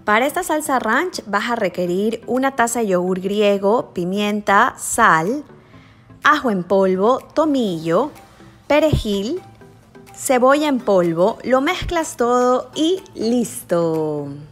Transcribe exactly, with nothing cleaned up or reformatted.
Para esta salsa ranch vas a requerir una taza de yogur griego, pimienta, sal, ajo en polvo, tomillo, perejil, cebolla en polvo. Lo mezclas todo y listo.